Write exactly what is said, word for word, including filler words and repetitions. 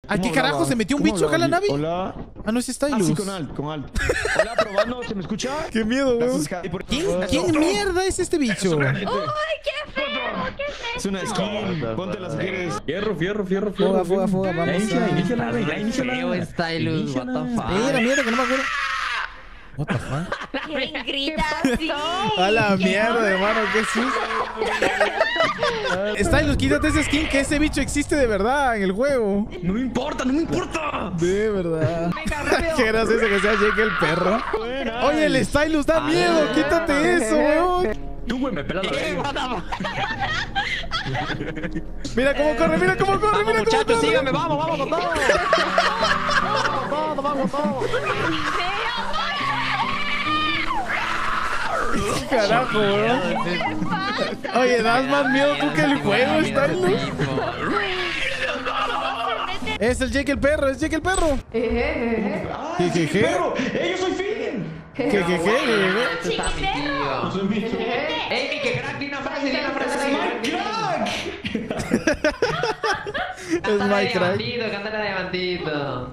¿A qué carajo se metió un bicho acá en la nave? Hola. Ah, no es Ah, Stylus. sí, con alt, con alt. Hola, probando, ¿se me escucha? Qué miedo, weón. Gracias, Javi, por- ¿Quién, ¿Quién mierda es este bicho? ¡Uy, qué feo! ¿Qué es Es una skin, póntela si quieres. Fierro, fierro, fierro, Fuga, fierro. fuga, fuga, Ya vamos inicia, a... inicia la regla, inicia la Feo Stylus, what the fuck. Espera, mierda, que no me acuerdo. What the fuck? ¿Quién grita así? A la mierda, hermano, qué susto. Stylus, quítate ese skin, que ese bicho existe de verdad en el juego. No me importa, no me importa. De verdad. Qué gracioso que sea Jake el perro. Buena. Oye, el Stylus da miedo, quítate eso, weón. Tú, güey, me pelas la verga. Mira cómo corre, mira cómo corre, mira cómo Muchachos, corre. síganme, vamos, vamos con todo. Vamos, vamos, vamos. Carajo, weón. Oye, das más miedo tú que el juego, Stylus. Es el Jake el perro, es Jake el perro. Jejeje. Pero, ¡eh, yo soy Finn! Jejeje. ¡Chiquiperro! Ey, que crack, di una frase, di una frase. ¡Crack! Es my crack. Cántale de bandito.